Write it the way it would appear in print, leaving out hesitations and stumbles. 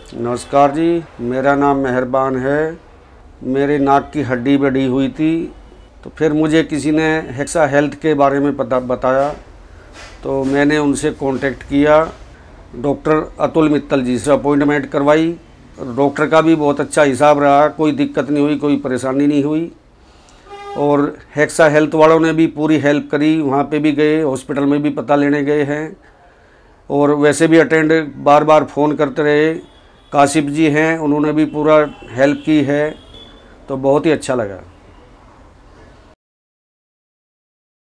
नमस्कार जी, मेरा नाम मेहरबान है। मेरे नाक की हड्डी बढ़ी हुई थी, तो फिर मुझे किसी ने हेक्सा हेल्थ के बारे में बताया, तो मैंने उनसे कांटेक्ट किया। डॉक्टर अतुल मित्तल जी से अपॉइंटमेंट करवाई। डॉक्टर का भी बहुत अच्छा हिसाब रहा, कोई दिक्कत नहीं हुई, कोई परेशानी नहीं हुई। और हेक्सा हेल्थ वालों ने भी पूरी हेल्प करी, वहाँ पे भी गए, हॉस्पिटल में भी पता लेने गए हैं, और वैसे भी अटेंड बार बार फ़ोन करते रहे। काशिफ जी हैं, उन्होंने भी पूरा हेल्प की है, तो बहुत ही अच्छा लगा।